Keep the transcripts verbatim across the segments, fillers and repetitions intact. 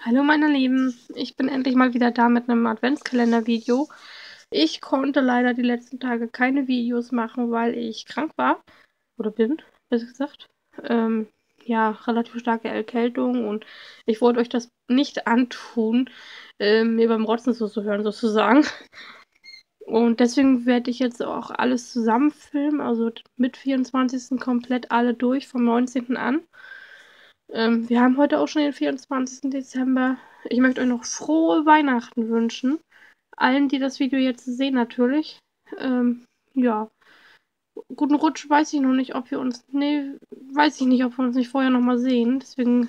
Hallo meine Lieben, ich bin endlich mal wieder da mit einem Adventskalender-Video. Ich konnte leider die letzten Tage keine Videos machen, weil ich krank war oder bin, besser gesagt. Ähm, ja, relativ starke Erkältung und ich wollte euch das nicht antun, äh, mir beim Rotzen zuzuhören sozusagen. Und deswegen werde ich jetzt auch alles zusammen filmen, also mit vierundzwanzigsten komplett alle durch, vom neunzehnten an. Ähm, wir haben heute auch schon den vierundzwanzigsten Dezember. Ich möchte euch noch frohe Weihnachten wünschen. Allen, die das Video jetzt sehen, natürlich. Ähm, ja. Guten Rutsch weiß ich noch nicht, ob wir uns. Nee, weiß ich nicht, ob wir uns nicht vorher nochmal sehen. Deswegen.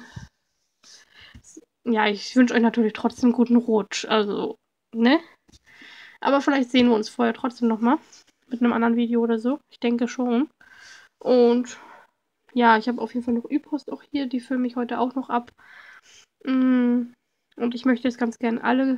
Ja, ich wünsche euch natürlich trotzdem guten Rutsch. Also, ne? Aber vielleicht sehen wir uns vorher trotzdem nochmal. Mit einem anderen Video oder so. Ich denke schon. Und ja, ich habe auf jeden Fall noch Ü-Post auch hier. Die filme ich heute auch noch ab. Und ich möchte jetzt ganz gerne alle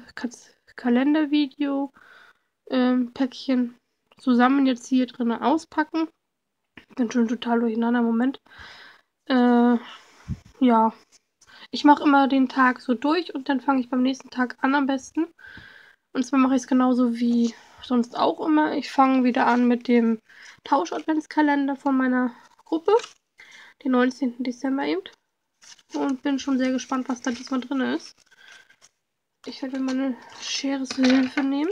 Kalendervideo-Päckchen ähm, zusammen jetzt hier drin auspacken. Bin schon total durcheinander. Moment. Äh, ja. Ich mache immer den Tag so durch und dann fange ich beim nächsten Tag an am besten. Und zwar mache ich es genauso wie sonst auch immer. Ich fange wieder an mit dem Tausch-Adventskalender von meiner Gruppe. Den neunzehnten Dezember eben. Und bin schon sehr gespannt, was da diesmal drin ist. Ich werde mir meine Schere zur Hilfe nehmen.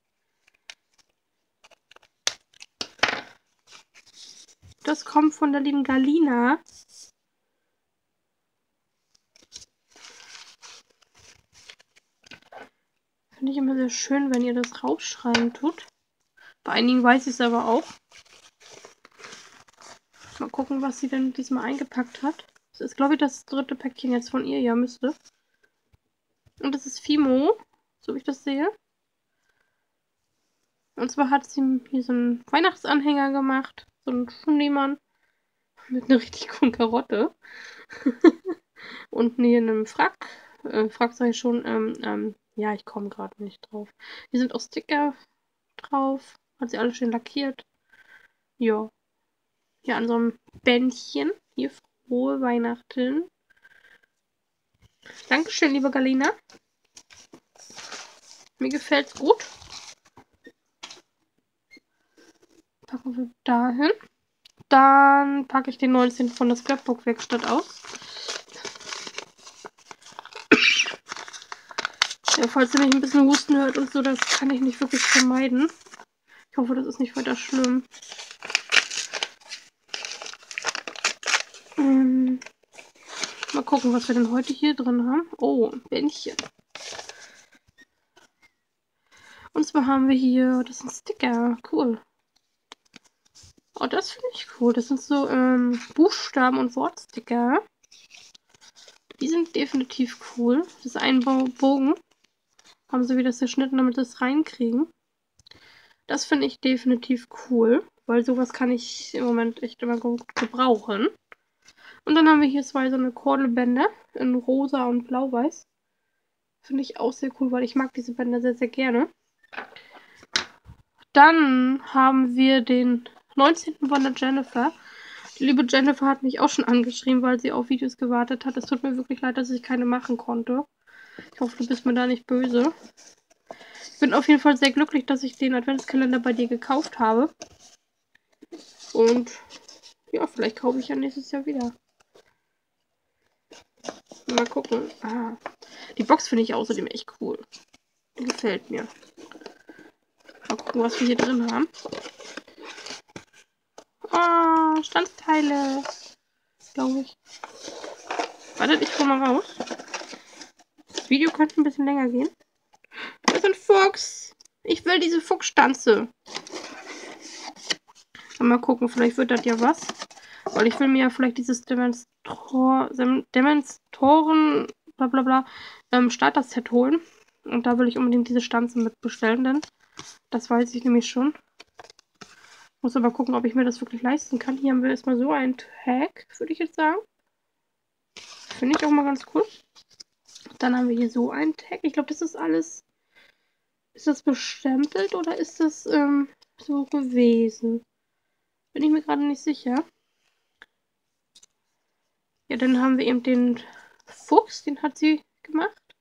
Das kommt von der lieben Galina. Finde ich immer sehr schön, wenn ihr das rausschreiben tut. Bei einigen weiß ich es aber auch. Mal gucken, was sie denn diesmal eingepackt hat. Das ist, glaube ich, das dritte Päckchen jetzt von ihr. Ja, müsste. Und das ist Fimo, so wie ich das sehe. Und zwar hat sie hier so einen Weihnachtsanhänger gemacht. So einen Schneemann. Mit einer richtig coolen Karotte. Und hier in einem Frack. Äh, Frack sage ich schon. Ähm, ähm, ja, ich komme gerade nicht drauf. Hier sind auch Sticker drauf. Hat sie alles schön lackiert. Ja. Hier an so einem Bändchen. Hier frohe Weihnachten. Dankeschön, liebe Galina. Mir gefällt's gut. Packen wir dahin. Dann packe ich den neunzehnten von der Scrapbook-Werkstatt aus. Ja, falls ihr mich ein bisschen husten hört und so, das kann ich nicht wirklich vermeiden. Ich hoffe, das ist nicht weiter schlimm. Ähm, mal gucken, was wir denn heute hier drin haben. Oh, ein Bändchen. Und zwar haben wir hier, das sind Sticker. Cool. Oh, das finde ich cool. Das sind so ähm, Buchstaben- und Wortsticker. Die sind definitiv cool. Das ist ein Bogen. Haben sie wieder zerschnitten, damit sie es reinkriegen. Das finde ich definitiv cool, weil sowas kann ich im Moment echt immer gut gebrauchen. Und dann haben wir hier zwei so eine Kordelbänder in rosa und blau-weiß. Finde ich auch sehr cool, weil ich mag diese Bänder sehr, sehr gerne. Dann haben wir den neunzehnten von der Jennifer. Die liebe Jennifer hat mich auch schon angeschrieben, weil sie auf Videos gewartet hat. Es tut mir wirklich leid, dass ich keine machen konnte. Ich hoffe, du bist mir da nicht böse. Ich bin auf jeden Fall sehr glücklich, dass ich den Adventskalender bei dir gekauft habe. Und ja, vielleicht kaufe ich ja nächstes Jahr wieder. Mal gucken. Ah, die Box finde ich außerdem echt cool. Die gefällt mir. Mal gucken, was wir hier drin haben. Oh, Standsteile. Glaube ich. Wartet, ich komme mal raus. Das Video könnte ein bisschen länger gehen. Da ist ein Fuchs. Ich will diese Fuchsstanze. Mal gucken, vielleicht wird das ja was. Weil ich will mir ja vielleicht dieses Demenstor, Dementoren, bla bla bla, ähm, Starter-Set holen. Und da will ich unbedingt diese Stanze mit bestellen, denn das weiß ich nämlich schon. Muss aber gucken, ob ich mir das wirklich leisten kann. Hier haben wir erstmal so einen Tag, würde ich jetzt sagen. Finde ich auch mal ganz cool. Dann haben wir hier so einen Tag. Ich glaube, das ist alles. Ist das bestempelt oder ist das ähm, so gewesen? Bin ich mir gerade nicht sicher. Ja, dann haben wir eben den Fuchs, den hat sie gemacht.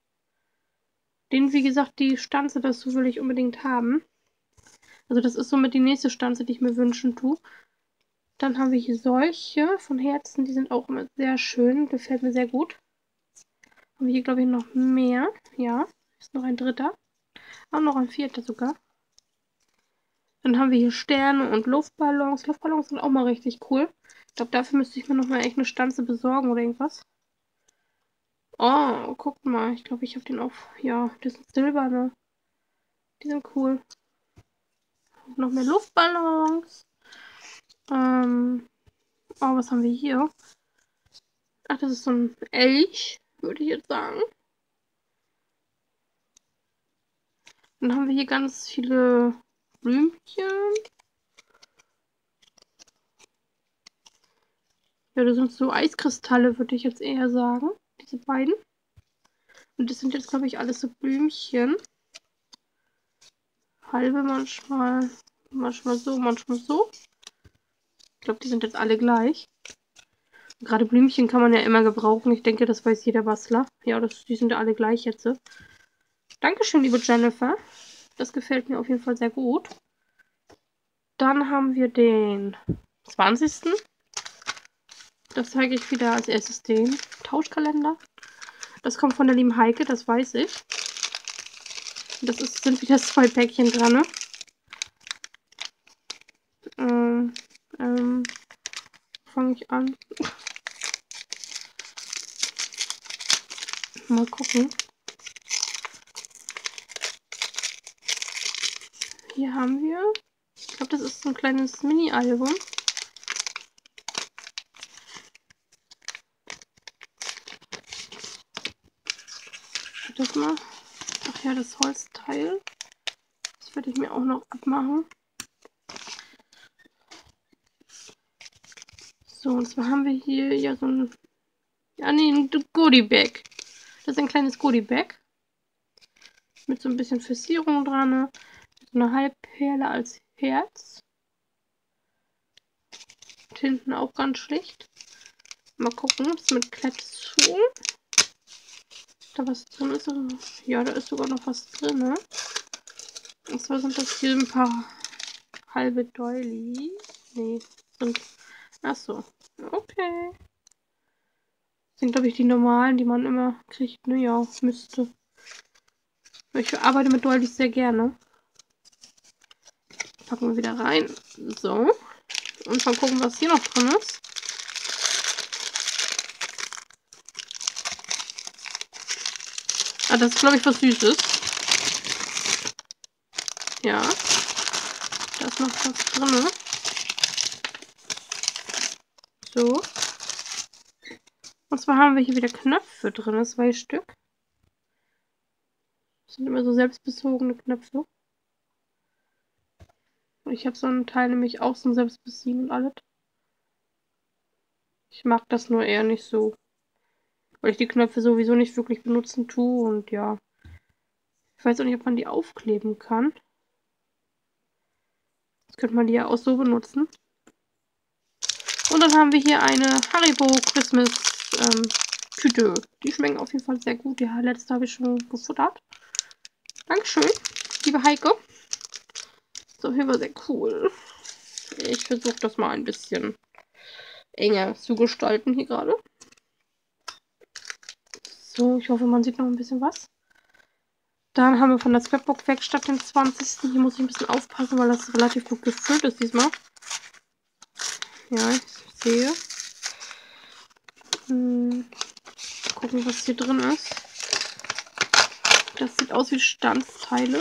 Den, wie gesagt, die Stanze dazu will ich unbedingt haben. Also das ist somit die nächste Stanze, die ich mir wünschen tue. Dann haben wir hier solche von Herzen, die sind auch immer sehr schön, gefällt mir sehr gut. Haben wir hier, glaube ich, noch mehr. Ja, ist noch ein dritter. Auch noch ein vierter sogar. Dann haben wir hier Sterne und Luftballons. Luftballons sind auch mal richtig cool. Ich glaube, dafür müsste ich mir noch mal echt eine Stanze besorgen oder irgendwas. Oh, guckt mal. Ich glaube, ich habe den auch. Ja, das sind silberne. Die sind cool. Noch mehr Luftballons. Ähm. Oh, was haben wir hier? Ach, das ist so ein Elch, würde ich jetzt sagen. Dann haben wir hier ganz viele Blümchen. Ja, das sind so Eiskristalle, würde ich jetzt eher sagen. Diese beiden. Und das sind jetzt, glaube ich, alles so Blümchen. Halbe manchmal. Manchmal so, manchmal so. Ich glaube, die sind jetzt alle gleich. Gerade Blümchen kann man ja immer gebrauchen. Ich denke, das weiß jeder Bastler. Ja, das, die sind ja alle gleich jetzt. Dankeschön, liebe Jennifer. Das gefällt mir auf jeden Fall sehr gut. Dann haben wir den zwanzigsten Das zeige ich wieder als erstes den Tauschkalender. Das kommt von der lieben Heike, das weiß ich. Das ist, sind wieder zwei Päckchen dran. Ne? Ähm, ähm, fange ich an. Mal gucken. Hier haben wir, ich glaube, das ist so ein kleines Mini-Album. Das mal. Ach ja, das Holzteil. Das werde ich mir auch noch abmachen. So, und zwar haben wir hier ja so ein, ja nee, ein Goodie-Bag. Das ist ein kleines Goodie-Bag. Mit so ein bisschen Verzierung dran. Ne? So eine Halbperle als Herz. Und hinten auch ganz schlicht. Mal gucken, das ist mit Klett zu. Da was drin ist. Ja, da ist sogar noch was drin. Ne? Und zwar sind das hier ein paar halbe Doilies. Nee, sind. Achso. Okay. Das sind, glaube ich, die normalen, die man immer kriegt. Naja, müsste. Ich arbeite mit Doilies sehr gerne. Packen wir wieder rein. So. Und mal gucken, was hier noch drin ist. Ah, das ist, glaube ich, was Süßes. Ja. Da ist noch was drin. So. Und zwar haben wir hier wieder Knöpfe drin, zwei Stück. Das sind immer so selbstbezogene Knöpfe. Und ich habe so einen Teil nämlich auch zum Selbstbeziehen und alles. Ich mag das nur eher nicht so. Weil ich die Knöpfe sowieso nicht wirklich benutzen tue und ja. Ich weiß auch nicht, ob man die aufkleben kann. Jetzt könnte man die ja auch so benutzen. Und dann haben wir hier eine Haribo Christmas ähm, Tüte. Die schmecken auf jeden Fall sehr gut. Die letzte habe ich schon gefuttert. Dankeschön, liebe Heike. So, hier war sehr cool. Ich versuche das mal ein bisschen enger zu gestalten hier gerade. So, ich hoffe, man sieht noch ein bisschen was. Dann haben wir von der Scrapbook-Werkstatt den zwanzigsten Hier muss ich ein bisschen aufpassen, weil das relativ gut gefüllt ist diesmal. Ja, ich sehe. Hm, gucken, was hier drin ist. Das sieht aus wie Stanzteile.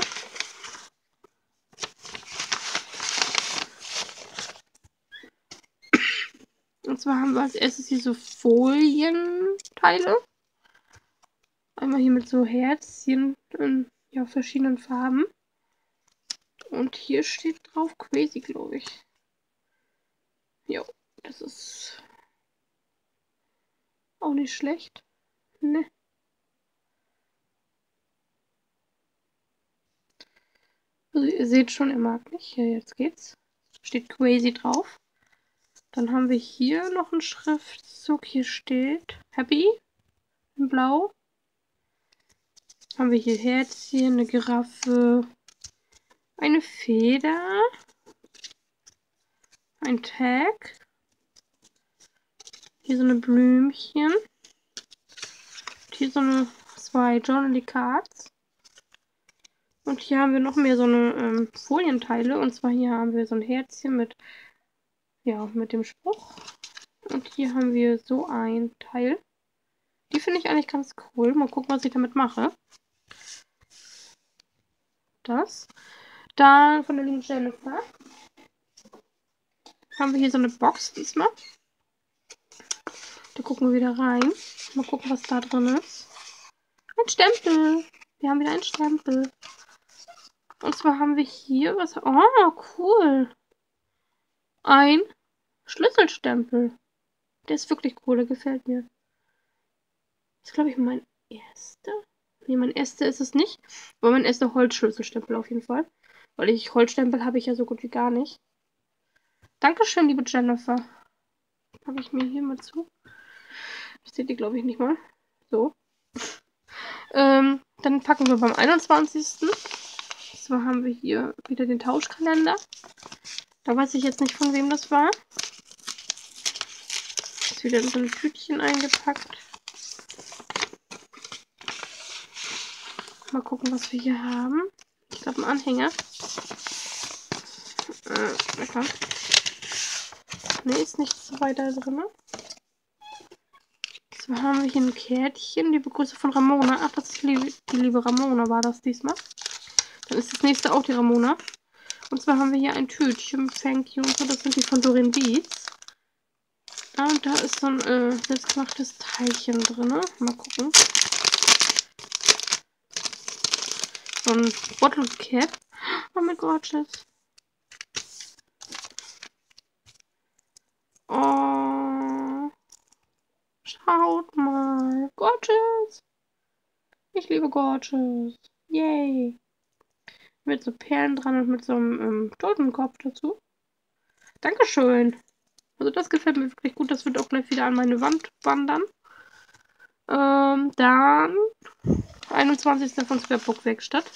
Und zwar haben wir als erstes hier so Folienteile. Einmal hier mit so Herzchen in ja, verschiedenen Farben. Und hier steht drauf Crazy, glaube ich. Jo, das ist auch nicht schlecht. Ne. Also ihr seht schon, er mag nicht. Ja, jetzt geht's. Steht Crazy drauf. Dann haben wir hier noch einen Schriftzug. Hier steht Happy in Blau. Haben wir hier Herzchen, eine Giraffe, eine Feder, ein Tag, hier so eine Blümchen, und hier so eine zwei Journaly Cards. Und hier haben wir noch mehr so eine ähm, Folienteile. Und zwar hier haben wir so ein Herzchen mit, ja, mit dem Spruch. Und hier haben wir so ein Teil. Die finde ich eigentlich ganz cool. Mal gucken, was ich damit mache. Das. Dann von der lieben Jennifer haben wir hier so eine Box diesmal. Da gucken wir wieder rein. Mal gucken, was da drin ist. Ein Stempel. Wir haben wieder einen Stempel. Und zwar haben wir hier was. Oh, cool. Ein Schlüsselstempel. Der ist wirklich cool, der gefällt mir. Das ist, glaube ich, mein erster. Nee, mein erster ist es nicht. Aber mein erster Holzschlüsselstempel auf jeden Fall. Weil ich Holzstempel habe ich ja so gut wie gar nicht. Dankeschön, liebe Jennifer. Packe ich mir hier mal zu. Das seht ihr, glaube ich, nicht mal. So. ähm, dann packen wir beim einundzwanzigsten Zwar haben wir hier wieder den Tauschkalender. Da weiß ich jetzt nicht, von wem das war. Ist wieder in so ein Tütchen eingepackt. Mal gucken, was wir hier haben. Ich glaube, ein Anhänger. Äh, lecker. Ne, ist nichts weiter drin. So haben wir hier ein Kärtchen. Liebe Grüße von Ramona. Ach, das ist die, die liebe Ramona, war das diesmal. Dann ist das nächste auch die Ramona. Und zwar haben wir hier ein Tütchen. Thank you und so. Das sind die von Doreen Beats. Ah, und da ist so ein äh, selbstgemachtes Teilchen drin. Mal gucken. So ein Bottle Cap. Oh mein Gott, oh. Schaut mal. Gorgeous. Ich liebe Gorgeous. Yay. Mit so Perlen dran und mit so einem ähm, Totenkopf dazu. Dankeschön. Also das gefällt mir wirklich gut. Das wird auch gleich wieder an meine Wand wandern. Ähm, dann einundzwanzigster von Scrapbook Werkstatt.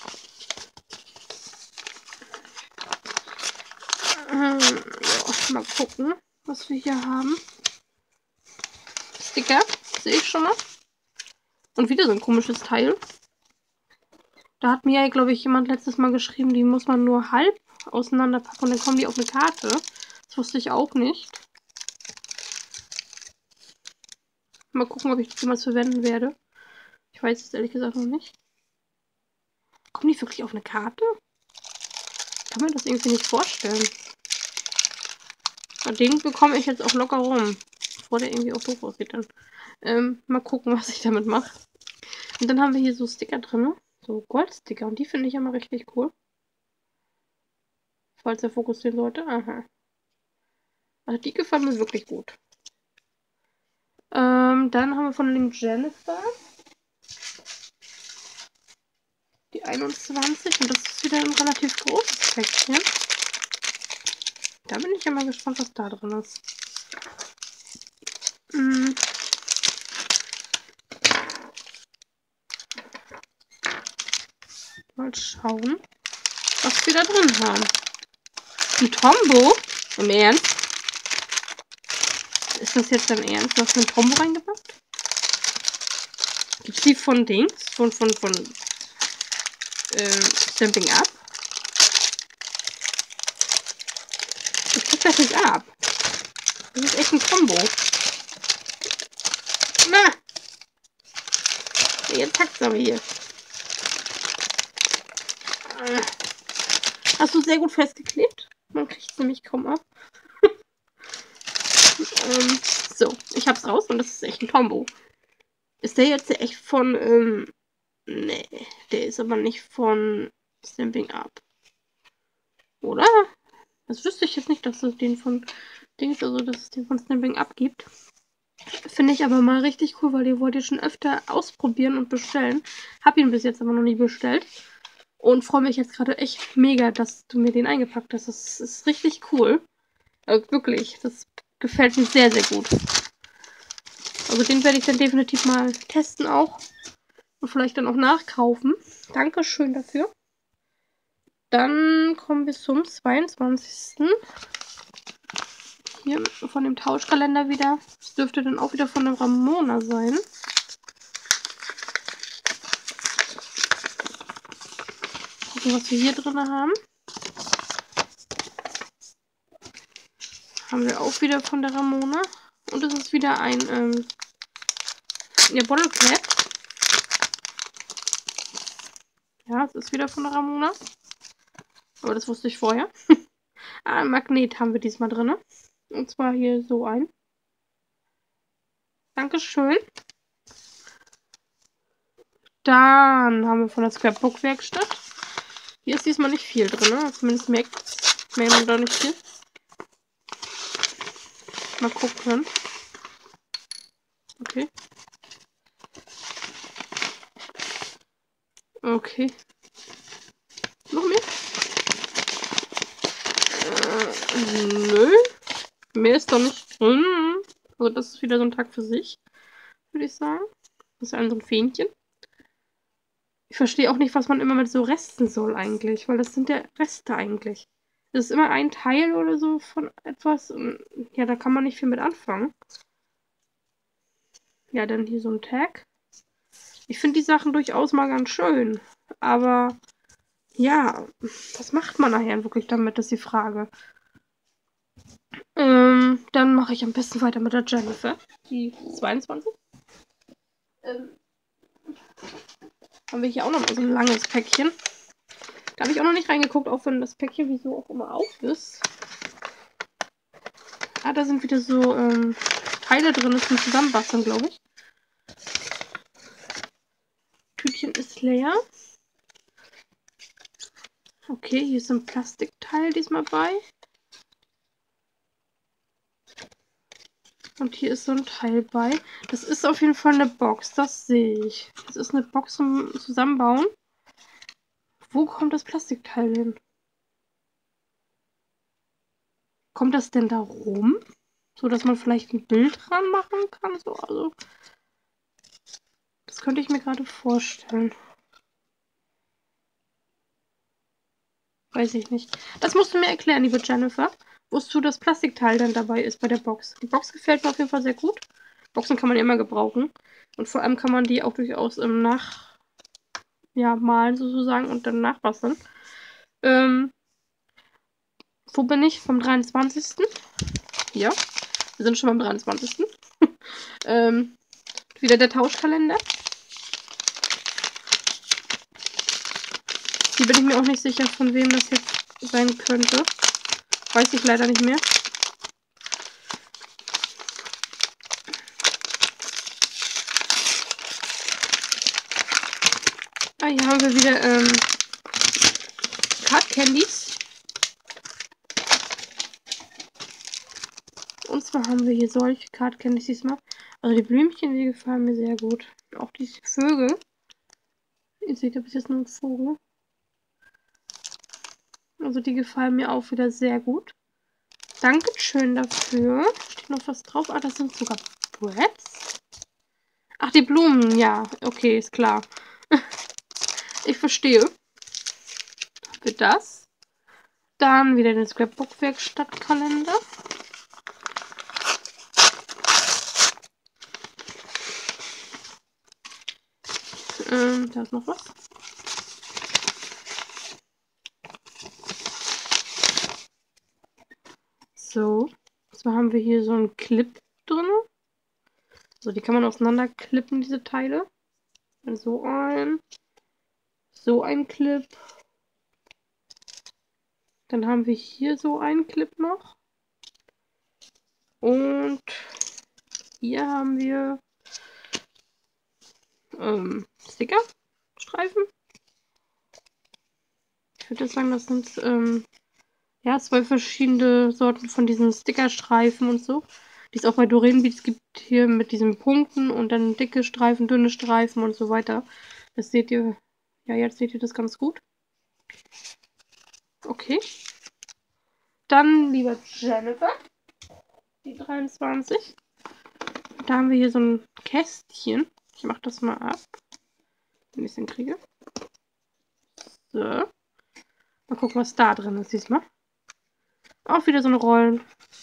Ähm, ja, mal gucken, was wir hier haben. Sticker, sehe ich schon mal. Und wieder so ein komisches Teil. Da hat mir ja, glaube ich, jemand letztes Mal geschrieben, die muss man nur halb auseinanderpacken und dann kommen die auf eine Karte. Das wusste ich auch nicht. Mal gucken, ob ich das jemals verwenden werde. Ich weiß es ehrlich gesagt noch nicht. Kommen die wirklich auf eine Karte? Kann man das irgendwie nicht vorstellen. Den bekomme ich jetzt auch locker rum. Bevor der irgendwie auch doof aussieht dann. Ähm, mal gucken, was ich damit mache. Und dann haben wir hier so Sticker drin. So Goldsticker. Und die finde ich immer richtig cool. Falls der Fokus sehen sollte. Aha. Also die gefallen mir wirklich gut. Ähm, dann haben wir von dem Jennifer die einundzwanzig. Und das ist wieder ein relativ großes Päckchen. Da bin ich ja mal gespannt, was da drin ist. Hm. Mal schauen, was wir da drin haben. Ein Tombow? Im Ernst? Ist das jetzt dein Ernst? Du hast einen Tombow reingepackt? Gibt's die von Dings? Von, von, von äh, Stampin' Up? Ich krieg das nicht ab. Das ist echt ein Tombow. Na! Jetzt packt's aber hier. Hast du sehr gut festgeklebt? Man kriegt es nämlich kaum ab. ähm, so, ich hab's raus und das ist echt ein Tombow. Ist der jetzt echt von, ähm, nee, der ist aber nicht von Stampin' Up. Oder? Das wüsste ich jetzt nicht, dass es den von Dings, also dass es den von Stampin' Up gibt. Finde ich aber mal richtig cool, weil die wollt ihr schon öfter ausprobieren und bestellen. Hab ihn bis jetzt aber noch nie bestellt. Und freue mich jetzt gerade echt mega, dass du mir den eingepackt hast. Das ist richtig cool. Also wirklich, das gefällt mir sehr, sehr gut. Also den werde ich dann definitiv mal testen auch. Und vielleicht dann auch nachkaufen. Dankeschön dafür. Dann kommen wir zum zweiundzwanzigsten Hier von dem Tauschkalender wieder. Das dürfte dann auch wieder von der Ramona sein. Gucken, was wir hier drin haben. Haben wir auch wieder von der Ramona. Und es ist wieder ein ähm, ja, Bottle Cap. Ja, es ist wieder von der Ramona. Aber das wusste ich vorher. Ah, ein Magnet haben wir diesmal drin. Und zwar hier so ein. Dankeschön. Dann haben wir von der Scrapbook-Werkstatt. Hier ist diesmal nicht viel drin. Zumindest merkt man da nicht viel. Mal gucken. Okay. Okay. Noch mehr? Äh, nö. Mehr ist doch nicht drin. Also das ist wieder so ein Tag für sich, würde ich sagen. Das ist ein so ein Fähnchen. Ich verstehe auch nicht, was man immer mit so Resten soll eigentlich, weil das sind ja Reste eigentlich. Das ist immer ein Teil oder so von etwas und ja, da kann man nicht viel mit anfangen. Ja, dann hier so ein Tag. Ich finde die Sachen durchaus mal ganz schön, aber ja, was macht man nachher wirklich damit, ist die Frage. Ähm, dann mache ich am besten weiter mit der Jennifer, die zweiundzwanzig. Ähm, haben wir hier auch noch mal so ein langes Päckchen. Da habe ich auch noch nicht reingeguckt, auch wenn das Päckchen wieso auch immer auf ist. Ah, da sind wieder so ähm, Teile drin, das zum Zusammenbasteln, glaube ich. Tütchen ist leer. Okay, hier ist ein Plastikteil diesmal bei. Und hier ist so ein Teil bei. Das ist auf jeden Fall eine Box, das sehe ich. Das ist eine Box zum Zusammenbauen. Wo kommt das Plastikteil hin? Kommt das denn da rum? So, dass man vielleicht ein Bild dran machen kann? So, also, das könnte ich mir gerade vorstellen. Weiß ich nicht. Das musst du mir erklären, liebe Jennifer. Wozu das Plastikteil dann dabei ist bei der Box. Die Box gefällt mir auf jeden Fall sehr gut. Boxen kann man ja immer gebrauchen. Und vor allem kann man die auch durchaus im Nach... ja, malen sozusagen und dann nachbasteln. Ähm, wo bin ich? Vom dreiundzwanzigsten Ja, wir sind schon beim dreiundzwanzigsten ähm, wieder der Tauschkalender. Hier bin ich mir auch nicht sicher, von wem das jetzt sein könnte. Weiß ich leider nicht mehr. Ah, hier haben wir wieder ähm, Card Candies. Und zwar haben wir hier solche Card Candies diesmal. Also die Blümchen, die gefallen mir sehr gut. Auch die Vögel. Ihr seht ja bis jetzt nur einen Vogel. Also die gefallen mir auch wieder sehr gut. Dankeschön dafür. Steht noch was drauf? Ah, das sind sogar Breads. Ach, die Blumen. Ja, okay, ist klar. Ich verstehe. Für das. Dann wieder den Scrapbook-Werkstattkalender. Ähm, da ist noch was. So. Zwar haben wir hier so einen Clip drin. So, die kann man auseinanderklippen, diese Teile. Dann so ein. So ein Clip. Dann haben wir hier so einen Clip noch. Und hier haben wir ähm, Stickerstreifen. Ich würde sagen, das sind ähm, ja, zwei verschiedene Sorten von diesen Stickerstreifen und so. Die es auch bei Doreen Beats gibt, hier mit diesen Punkten und dann dicke Streifen, dünne Streifen und so weiter. Das seht ihr, ja, jetzt seht ihr das ganz gut. Okay. Dann, lieber Jennifer, die dreiundzwanzig. Da haben wir hier so ein Kästchen. Ich mache das mal ab. ich es hinkriege. So. Mal gucken, was da drin ist diesmal. Auch wieder so eine Rollen.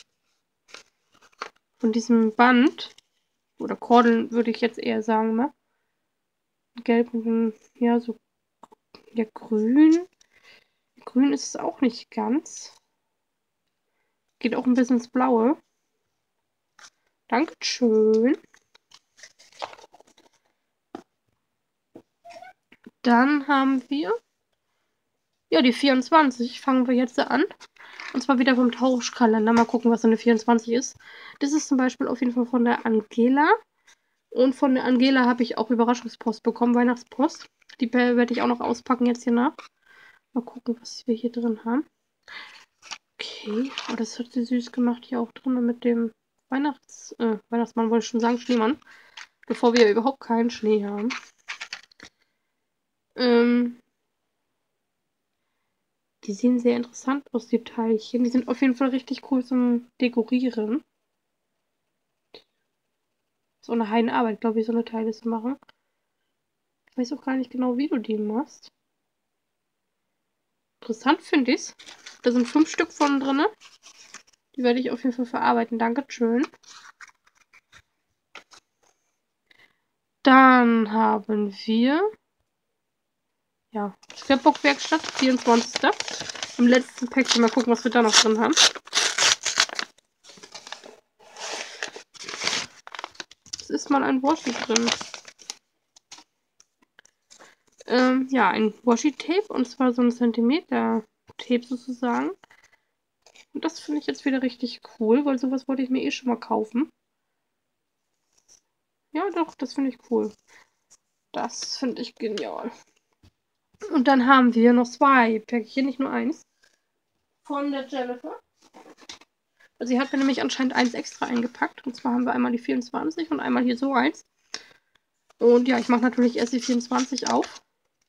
Von diesem Band. Oder Kordeln würde ich jetzt eher sagen, ne? Gelb und ja, so ja, grün. Grün ist es auch nicht ganz. Geht auch ein bisschen ins Blaue. Dankeschön. Dann haben wir ja die vierundzwanzig. Fangen wir jetzt an. Und zwar wieder vom Tauschkalender. Mal gucken, was so eine vierundzwanzig ist. Das ist zum Beispiel auf jeden Fall von der Angela. Und von der Angela habe ich auch Überraschungspost bekommen, Weihnachtspost. Die werde ich auch noch auspacken jetzt hier nach. Mal gucken, was wir hier drin haben. Okay, oh, das hat sie süß gemacht hier auch drin mit dem Weihnachts... Äh, Weihnachtsmann wollte ich schon sagen, Schneemann. Bevor wir überhaupt keinen Schnee haben. Ähm, die sehen sehr interessant aus, die Teilchen. Die sind auf jeden Fall richtig cool zum Dekorieren. So eine Heidenarbeit, glaube ich, so eine Teile zu machen. Ich weiß auch gar nicht genau, wie du die machst. Interessant finde ich es. Da sind fünf Stück von drin. Die werde ich auf jeden Fall verarbeiten. Dankeschön. Dann haben wir ja, Scrapbook-Werkstatt, vierundzwanzigster Im letzten Päckchen. Mal gucken, was wir da noch drin haben. Es ist mal ein Washi drin. Ähm, ja, ein Washi-Tape. Und zwar so ein Zentimeter-Tape sozusagen. Und das finde ich jetzt wieder richtig cool, weil sowas wollte ich mir eh schon mal kaufen. Ja, doch, das finde ich cool. Das finde ich genial. Und dann haben wir noch zwei Päckchen, nicht nur eins. Von der Jennifer. Also sie hat mir nämlich anscheinend eins extra eingepackt. Und zwar haben wir einmal die vierundzwanzig und einmal hier so eins. Und ja, ich mache natürlich erst die vierundzwanzig auf.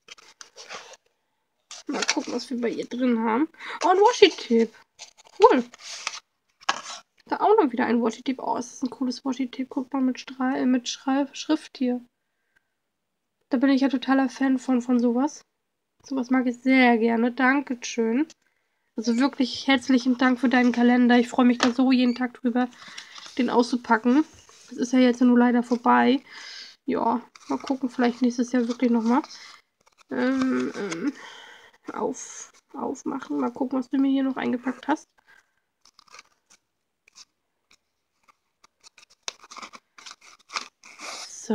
Mal gucken, was wir bei ihr drin haben. Oh, ein Washi-Tape. Cool. Da auch noch wieder ein Washi-Tape. Oh, ist das ein cooles Washi-Tape. Guck mal, mit, Strahl, mit Schreib Schrift hier. Da bin ich ja totaler Fan von, von sowas. Sowas mag ich sehr gerne. Dankeschön. Also wirklich herzlichen Dank für deinen Kalender. Ich freue mich da so jeden Tag drüber, den auszupacken. Das ist ja jetzt nur leider vorbei. Ja, mal gucken, vielleicht nächstes Jahr wirklich nochmal. Ähm, ähm, auf, aufmachen. Mal gucken, was du mir hier noch eingepackt hast. So.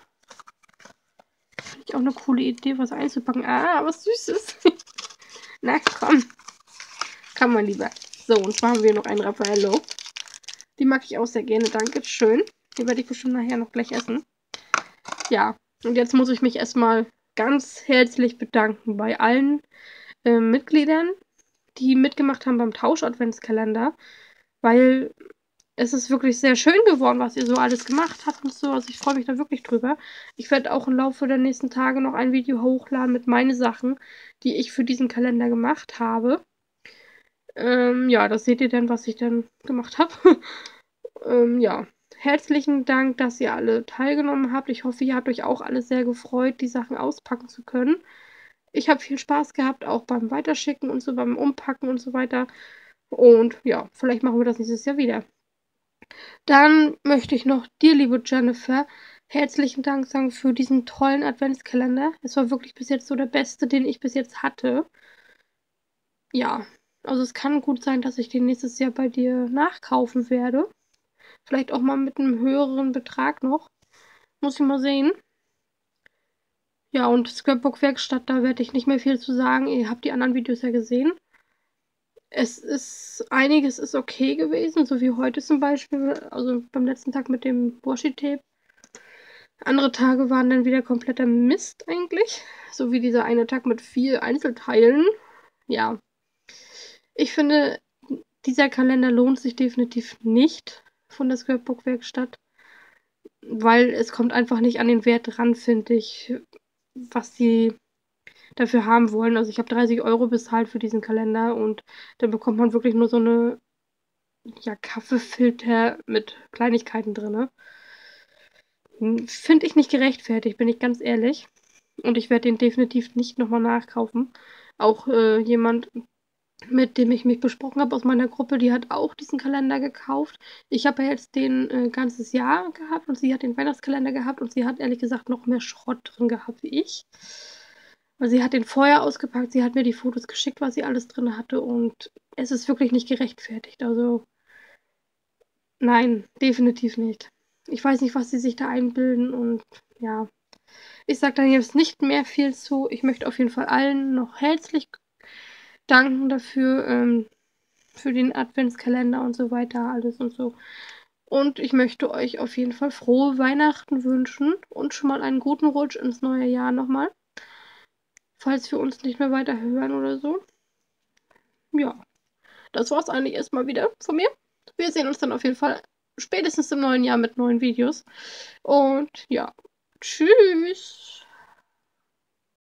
Finde ich auch eine coole Idee, was einzupacken. Ah, was Süßes. Na komm. Kann man lieber. So, und zwar haben wir noch einen Raffaello. Die mag ich auch sehr gerne. Dankeschön. Die werde ich bestimmt nachher noch gleich essen. Ja, und jetzt muss ich mich erstmal ganz herzlich bedanken bei allen äh, Mitgliedern, die mitgemacht haben beim Tausch-Adventskalender, weil es ist wirklich sehr schön geworden, was ihr so alles gemacht habt und so. Also ich freue mich da wirklich drüber. Ich werde auch im Laufe der nächsten Tage noch ein Video hochladen mit meinen Sachen, die ich für diesen Kalender gemacht habe. Ähm, ja, das seht ihr dann, was ich dann gemacht habe. ähm, ja, herzlichen Dank, dass ihr alle teilgenommen habt. Ich hoffe, ihr habt euch auch alle sehr gefreut, die Sachen auspacken zu können. Ich habe viel Spaß gehabt, auch beim Weiterschicken und so, beim Umpacken und so weiter. Und ja, vielleicht machen wir das nächstes Jahr wieder. Dann möchte ich noch dir, liebe Jennifer, herzlichen Dank sagen für diesen tollen Adventskalender. Es war wirklich bis jetzt so der beste, den ich bis jetzt hatte. Ja, also es kann gut sein, dass ich den nächstes Jahr bei dir nachkaufen werde. Vielleicht auch mal mit einem höheren Betrag noch. Muss ich mal sehen. Ja, und Scrapbook-Werkstatt, da werde ich nicht mehr viel zu sagen. Ihr habt die anderen Videos ja gesehen. Es ist, einiges ist okay gewesen, so wie heute zum Beispiel. Also beim letzten Tag mit dem Washi-Tape. Andere Tage waren dann wieder kompletter Mist eigentlich. So wie dieser eine Tag mit vier Einzelteilen. Ja. Ich finde, dieser Kalender lohnt sich definitiv nicht von der Scrapbook-Werkstatt. Weil es kommt einfach nicht an den Wert ran, finde ich, was die dafür haben wollen. Also ich habe dreißig Euro bezahlt für diesen Kalender und dann bekommt man wirklich nur so eine ja, Kaffeefilter mit Kleinigkeiten drin. Finde ich nicht gerechtfertigt, bin ich ganz ehrlich. Und ich werde den definitiv nicht nochmal nachkaufen. Auch äh, jemand, mit dem ich mich besprochen habe aus meiner Gruppe, die hat auch diesen Kalender gekauft. Ich habe ja jetzt den äh, ganzes Jahr gehabt und sie hat den Weihnachtskalender gehabt und sie hat ehrlich gesagt noch mehr Schrott drin gehabt wie ich. Weil sie hat den vorher ausgepackt, sie hat mir die Fotos geschickt, was sie alles drin hatte und es ist wirklich nicht gerechtfertigt. Also nein, definitiv nicht. Ich weiß nicht, was sie sich da einbilden und ja. Ich sage da jetzt nicht mehr viel zu. Ich möchte auf jeden Fall allen noch herzlich danken dafür, ähm, für den Adventskalender und so weiter, alles und so. Und ich möchte euch auf jeden Fall frohe Weihnachten wünschen und schon mal einen guten Rutsch ins neue Jahr nochmal. Falls wir uns nicht mehr weiter hören oder so. Ja, das war's eigentlich erstmal wieder von mir. Wir sehen uns dann auf jeden Fall spätestens im neuen Jahr mit neuen Videos. Und ja, tschüss.